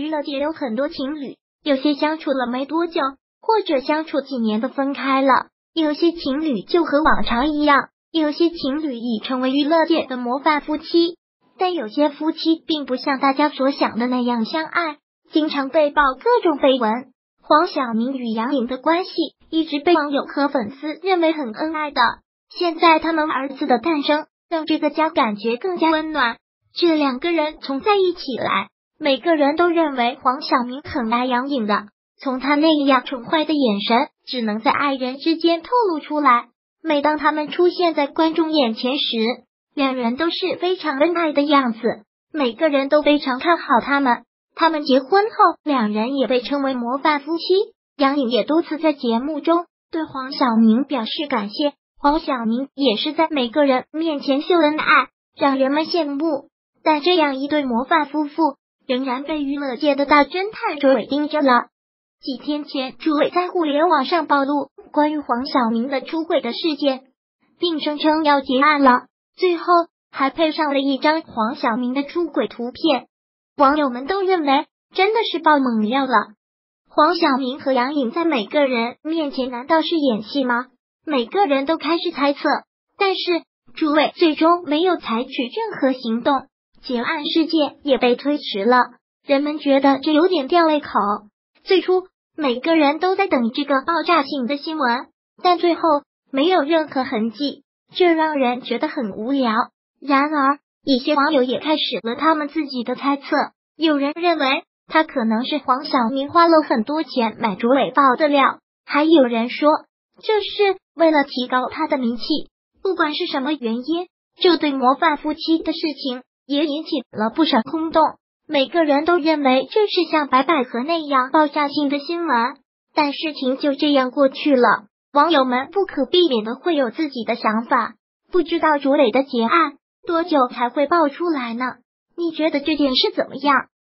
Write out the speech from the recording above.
娱乐界有很多情侣，有些相处了没多久，或者相处几年的分开了，有些情侣就和往常一样，有些情侣已成为娱乐界的模范夫妻。但有些夫妻并不像大家所想的那样相爱，经常被曝各种绯闻。黄晓明与杨颖的关系一直被网友和粉丝认为很恩爱的，现在他们儿子的诞生让这个家感觉更加温暖。这两个人从在一起来，每个人都认为黄晓明很爱杨颖的，从他那样宠坏的眼神只能在爱人之间透露出来。每当他们出现在观众眼前时，两人都是非常恩爱的样子，每个人都非常看好他们。他们结婚后，两人也被称为模范夫妻。杨颖也多次在节目中对黄晓明表示感谢，黄晓明也是在每个人面前秀恩爱，让人们羡慕。但这样一对模范夫妇仍然被娱乐界的大侦探朱伟盯着了。几天前，朱伟在互联网上暴露关于黄晓明的出轨的事件，并声称要结案了，最后还配上了一张黄晓明的出轨图片。网友们都认为真的是爆猛料了。黄晓明和杨颖在每个人面前难道是演戏吗？每个人都开始猜测，但是朱伟最终没有采取任何行动，结案事件也被推迟了。人们觉得这有点吊胃口。最初每个人都在等这个爆炸性的新闻，但最后没有任何痕迹，这让人觉得很无聊。然而一些网友也开始了他们自己的猜测，有人认为他可能是黄晓明花了很多钱买朱伟爆的料，还有人说这是为了提高他的名气。不管是什么原因，这对模范夫妻的事情也引起了不少轰动，每个人都认为这是像白百合那样爆炸性的新闻，但事情就这样过去了。网友们不可避免的会有自己的想法，不知道朱伟的结案多久才会爆出来呢？你觉得这件事怎么样？